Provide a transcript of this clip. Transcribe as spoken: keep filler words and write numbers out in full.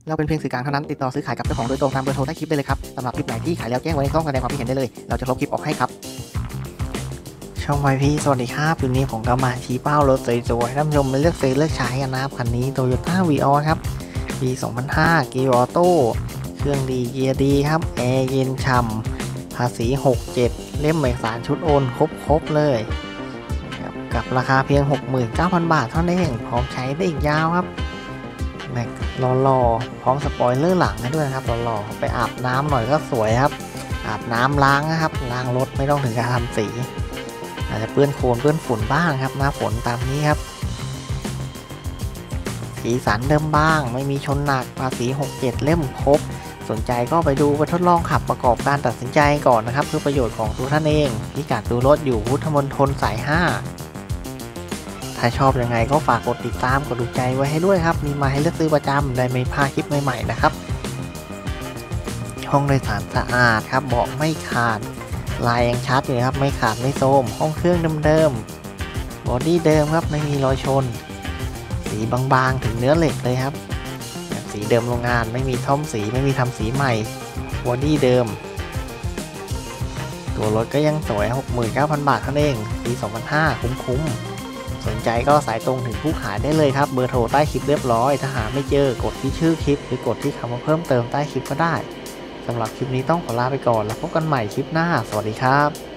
เราเป็นเพียงสื่อกลางเท่านั้นติดต่อซื้อขายกับเจ้าของโดยตรงตามเบอร์โทรใต้คลิปได้เลยครับสำหรับคลิปไหนที่ขายแล้วแจ้งไว้ในช่องแสดงความคิดเห็นได้เลยเราจะลบคลิปออกให้ครับช่องไวพี่สวัสดีครับวันนี้ผมก็มาชี้เป้ารถสวยๆท่านผู้ชมมาเลือกซื้อเลือกใช้กันนะครับคันนี้ Toyota Vios ครับปี สองพันห้า เกียร์ออโต้เครื่องดีเกียร์ดีครับแอร์เย็นฉ่ำภาษี หกสิบเจ็ด เล่มเอกสารชุดโอนครบๆเลยกับราคาเพียง หกหมื่นเก้าพัน บาทเท่านั้นเองพร้อมใช้ได้อีกยาวครับแม็กหล่อๆพร้อมสปอยเลอร์หลังให้ด้วยนะครับหล่อๆไปอาบน้ำหน่อยก็สวยครับอาบน้ำล้างนะครับล้างรถไม่ต้องถึงการทำสีอาจจะเปื้อนโคลนเปื้อนฝุ่นบ้างครับหน้าฝนตามนี้ครับสีสันเดิมบ้างไม่มีชนหนักภาษี หกสิบเจ็ด เล่มครบสนใจก็ไปดูไปทดลองขับประกอบการตัดสินใจก่อนนะครับเพื่อประโยชน์ของตัวท่านเองพิกัดดูรถอยู่พุทธมณฑลสายห้าถ้าชอบยังไงก็ฝากกดติดตามกดดูใจไว้ให้ด้วยครับมีมาให้เลือกซื้อประจำได้ไม่พลาดคลิปใหม่ๆนะครับห้องโดยสารสะอาดครับเบาะไม่ขาดลายยังชัดอยู่ครับไม่ขาดไม่โทรมห้องเครื่องเดิมๆบอดี้เดิมครับไม่มีรอยชนสีบางๆถึงเนื้อเหล็กเลยครับสีเดิมโรงงานไม่มีท่อมสีไม่มีทำสีใหม่บอดี้เดิมตัวรถก็ยังสวย หกหมื่นเก้าพัน บาทเท่านั้นเองปี สองพันห้า คุ้มๆสนใจก็สายตรงถึงผู้ขายได้เลยครับเบอร์โทรใต้คลิปเรียบร้อยถ้าหาไม่เจอกดที่ชื่อคลิปหรือกดที่คำว่าเพิ่มเติมใต้คลิปก็ได้สำหรับคลิปนี้ต้องขอลาไปก่อนแล้วพบกันใหม่คลิปหน้าสวัสดีครับ